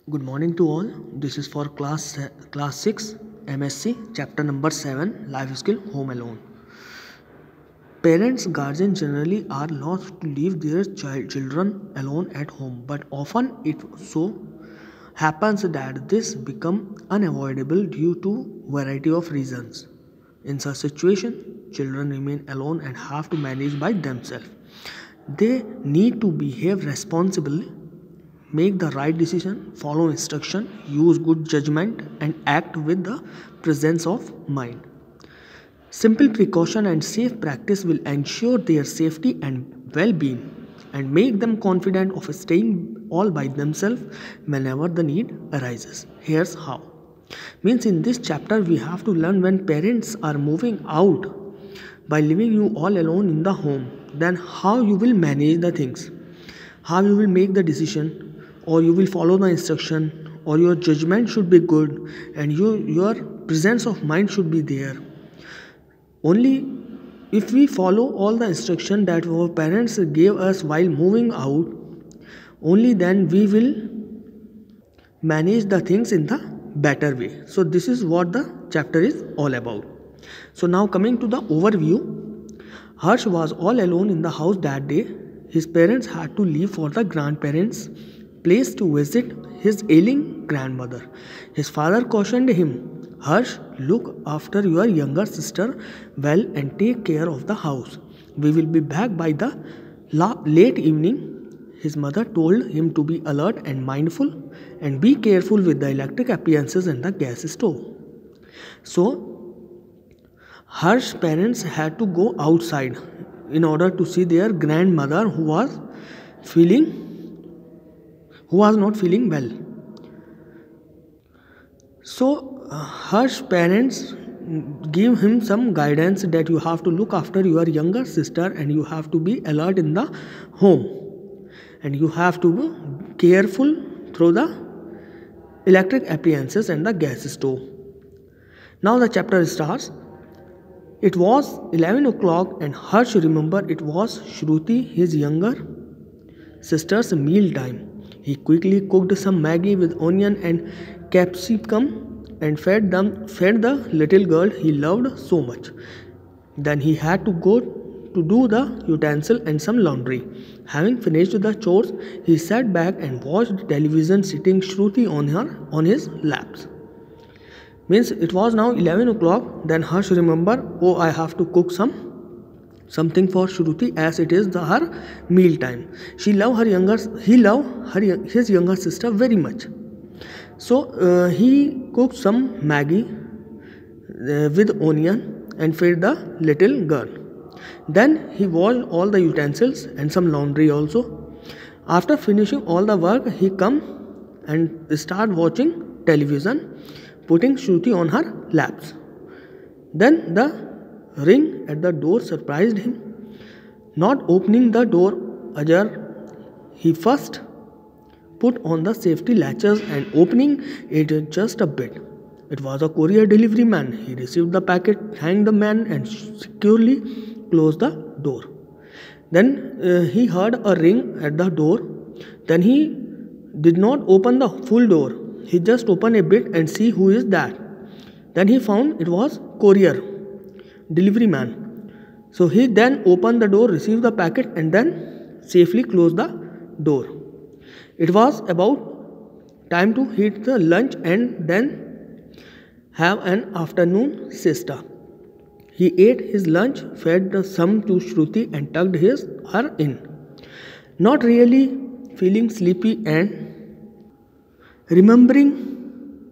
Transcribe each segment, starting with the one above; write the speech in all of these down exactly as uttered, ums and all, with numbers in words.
Good morning to all. This is for class class six M S c chapter number seven life skill home alone. Parents guardians generally are loath to leave their child children alone at home, but often it so happens that this become unavoidable due to variety of reasons. In such situation, children remain alone and have to manage by themselves. They need to behave responsibly, make the right decision, follow instruction, use good judgment, and act with the presence of mind. Simple precaution and safe practice will ensure their safety and well-being and make them confident of staying all by themselves whenever the need arises. Here's how. Means in this chapter we have to learn when parents are moving out by leaving you all alone in the home, then how you will manage the things, how you will make the decision, or you will follow the instruction, or your judgment should be good, and you, your presence of mind should be there. Only if we follow all the instruction that our parents gave us while moving out, only then we will manage the things in the better way. So this is what the chapter is all about. So now coming to the overview, Harsh was all alone in the house that day. His parents had to leave for the grandparents' place to visit his ailing grandmother. His father cautioned him, "Harsh, look after your younger sister well and take care of the house. We will be back by the late evening." His mother told him to be alert and mindful and be careful with the electric appliances and the gas stove. So, Harsh's parents had to go outside in order to see their grandmother who was feeling who was not feeling well. So uh, Harsh's parents give him some guidance that you have to look after your younger sister and you have to be alert in the home and you have to be careful through the electric appliances and the gas stove. Now the chapter starts. It was eleven o'clock and Harsh remembered it was Shruti, his younger sister's meal time. He quickly cooked some Maggi with onion and capsicum and fed them fed the little girl he loved so much. Then he had to go to do the utensil and some laundry. Having finished the chores, he sat back and watched television sitting Shruti on her on his laps. Means it was now eleven o'clock. Then Harsh remembered, oh, I have to cook some something for Shruti as it is the, her meal time. She loved her younger he loved her his younger sister very much. So uh, he cooked some Maggi uh, with onion and fed the little girl. Then he washed all the utensils and some laundry also. After finishing all the work, he come and start watching television, putting Shruti on her laps. Then the ring at the door surprised him. Not opening the door ajar, he first put on the safety latches and opening it just a bit. It was a courier delivery man. He received the packet, thanked the man and securely closed the door. Then uh, he heard a ring at the door. Then he did not open the full door. He just opened a bit and see who is that. Then he found it was courier delivery man. So he then opened the door, received the packet and then safely closed the door. It was about time to eat the lunch and then have an afternoon siesta. He ate his lunch, fed the some to Shruti and tucked his her in. Not really feeling sleepy and remembering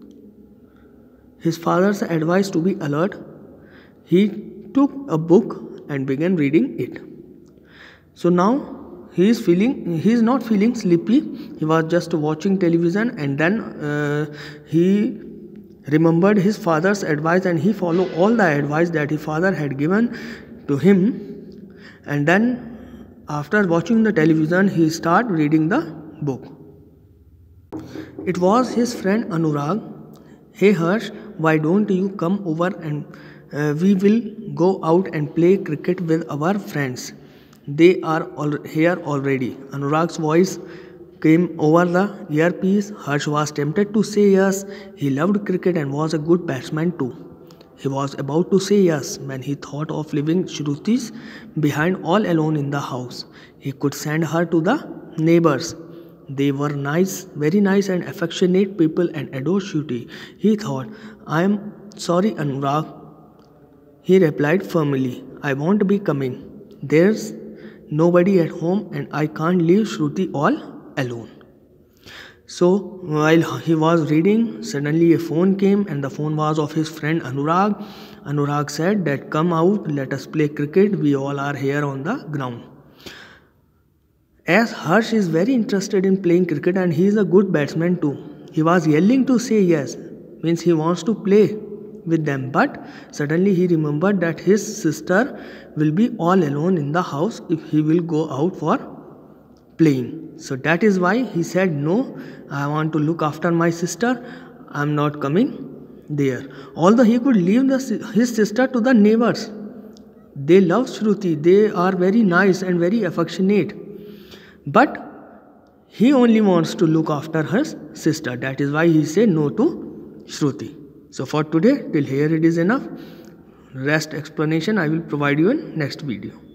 his father's advice to be alert, he took a book and began reading it. So now he is feeling he is not feeling sleepy. He was just watching television and then uh, he remembered his father's advice and he followed all the advice that his father had given to him. And then after watching the television, he started reading the book. It was his friend Anurag. "Hey Harsh, why don't you come over and uh, we will go out and play cricket with our friends. They are all here already." Anurag's voice came over the earpiece. Harsh was tempted to say yes. He loved cricket and was a good batsman too. He was about to say yes when he thought of leaving Shruti behind all alone in the house. He could send her to the neighbors. They were nice, very nice and affectionate people and adored Shruti. He thought, I am sorry, Anurag. He replied firmly, I won't be coming. There's nobody at home and I can't leave Shruti all alone. So while he was reading, suddenly a phone came and the phone was of his friend Anurag. Anurag said that come out, let us play cricket, we all are here on the ground. As Harsh is very interested in playing cricket and he is a good batsman too, he was yelling to say yes, means he wants to play with them, but suddenly he remembered that his sister will be all alone in the house if he will go out for playing. So that is why he said, no, I want to look after my sister, I am not coming there. Although he could leave the, his sister to the neighbors. They love Shruti, they are very nice and very affectionate. But he only wants to look after his sister. That is why he said no to Shruti. So for today, till here it is enough. Rest explanation I will provide you in next video.